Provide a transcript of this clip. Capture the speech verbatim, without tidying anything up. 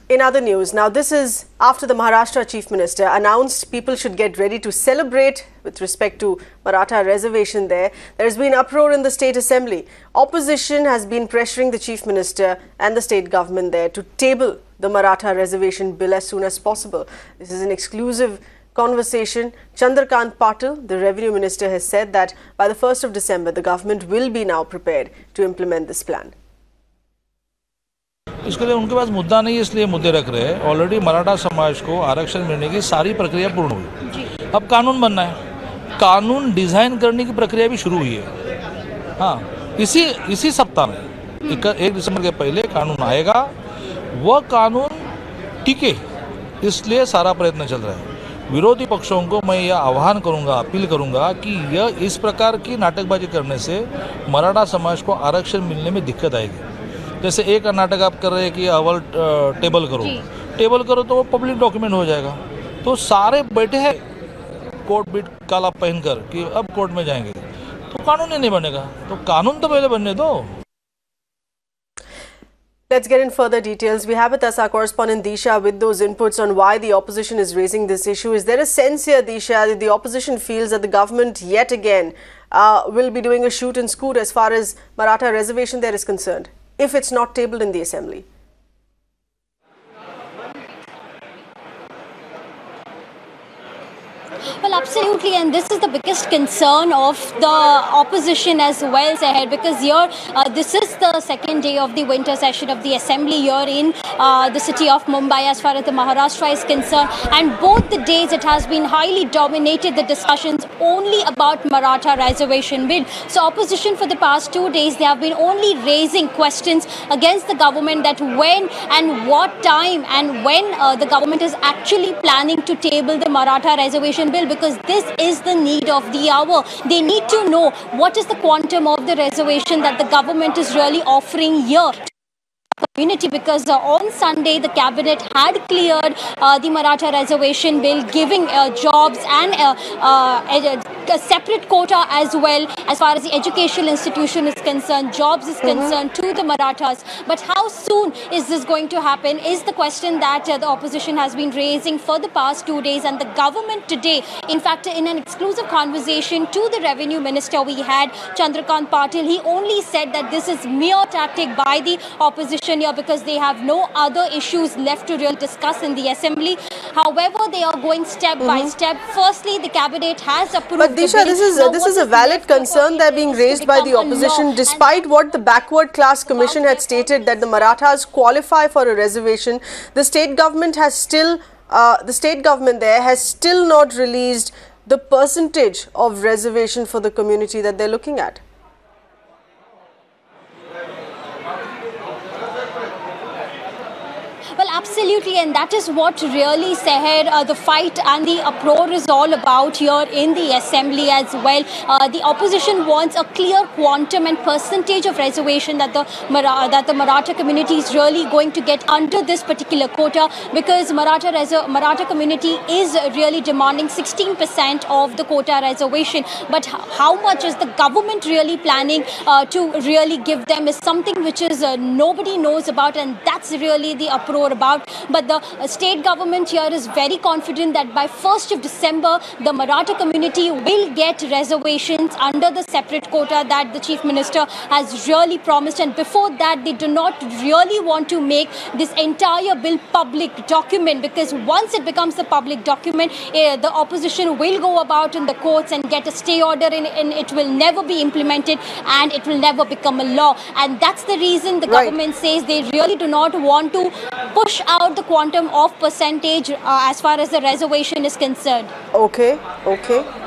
In other news, now this is after the Maharashtra Chief Minister announced people should get ready to celebrate with respect to Maratha reservation there. There has been uproar in the State Assembly. Opposition has been pressuring the Chief Minister and the state government there to table the Maratha reservation bill as soon as possible. This is an exclusive conversation. Chandrakant Patil, the Revenue Minister, has said that by the first of December, the government will be now prepared to implement this plan. इसके लिए उनके पास मुद्दा नहीं है, इसलिए मुद्दे रख रहे हैं। ऑलरेडी मराठा समाज को आरक्षण मिलने की सारी प्रक्रिया पूर्ण हुई। अब कानून बनना है, कानून डिज़ाइन करने की प्रक्रिया भी शुरू हुई है। हाँ, इसी इसी सप्ताह में एक, एक दिसंबर के पहले कानून आएगा, वह कानून टिके, इसलिए सारा प्रयत्न चल रहा है। विरोधी पक्षों को मैं यह आह्वान करूंगा, अपील करूंगा कि यह इस प्रकार की नाटकबाजी करने से मराठा समाज को आरक्षण मिलने में दिक्कत आएगी। जैसे एक नाटक आप कर रहे हैं कि अवल टेबल करो, टेबल करो तो वो पब्लिक डॉक्यूमेंट हो जाएगा। तो सारे बैठे हैं कोर्ट बीट काला पहनकर कि अब कोर्ट में जाएंगे, तो कानून ही नहीं बनेगा। तो कानून तो पहले बनने दो। Let's get in further details. We have with us our correspondent Disha with those inputs on why the opposition is raising this issue. Is there a sense here, Disha, that the opposition feels that the government yet again uh, will be doing a shoot and scoot as far as Maratha reservation there is concerned, if it's not tabled in the assembly? Well, absolutely, and this is the biggest concern of the opposition as well, Seher, because here uh, this is the second day of the winter session of the assembly here in uh, the city of Mumbai as far as the Maharashtra is concerned, and both the days it has been highly dominated the discussions only about Maratha reservation bill. So opposition for the past two days, they have been only raising questions against the government that when and what time and when uh, the government is actually planning to table the Maratha reservation bill, because this is the need of the hour. They need to know what is the quantum of the reservation that the government is really offering here community, because uh, on Sunday the cabinet had cleared uh, the Maratha reservation bill, giving uh, jobs and uh, uh, a, a separate quota as well as far as the educational institution is concerned, jobs is mm-hmm. concerned to the Marathas. But how soon is this going to happen is the question that uh, the opposition has been raising for the past two days, and the government today, in fact, in an exclusive conversation to the Revenue Minister we had, Chandrakant Patil, he only said that this is mere tactic by the opposition here because they have no other issues left to really discuss in the assembly. However, they are going step mm-hmm. by step. Firstly, the cabinet has approved. But Disha, this is uh, this is a valid concern that being raised by the opposition, despite what the Backward Class Commission had stated that the Marathas qualify for a reservation. The state government has still uh, the state government there has still not released the percentage of reservation for the community that they're looking at. Well, absolutely, and that is what really, Seher, uh, the fight and the uproar is all about here in the assembly as well. Uh, the opposition wants a clear quantum and percentage of reservation that the Mara that the Maratha community is really going to get under this particular quota, because Maratha Maratha community is really demanding sixteen percent of the quota reservation. But how much is the government really planning uh, to really give them is something which is uh, nobody knows about, and that's really the uproar about. But the uh, state government here is very confident that by first of December, the Maratha community will get reservations under the separate quota that the Chief Minister has really promised. And before that, they do not really want to make this entire bill public document, because once it becomes a public document, uh, the opposition will go about in the courts and get a stay order, and, and it will never be implemented and it will never become a law. And that's the reason the right. government says they really do not want to push out the quantum of percentage uh, as far as the reservation is concerned. Okay, okay.